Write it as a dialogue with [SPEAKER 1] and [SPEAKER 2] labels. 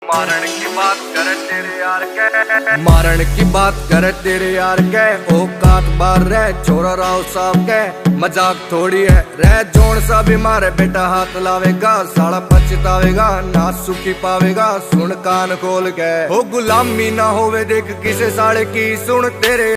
[SPEAKER 1] मारण की बात करे तेरे यार के, मारण की बात करे तेरे यार के। औकात बार रह छोरा राव साहब के, मजाक थोड़ी है रह जोन सा भी मारे बेटा हाथ लावेगा, साला पछतावेगा ना सुखी पावेगा। सुन कान खोल के हो गुलामी ना होवे देख किसे साले की, सुन तेरे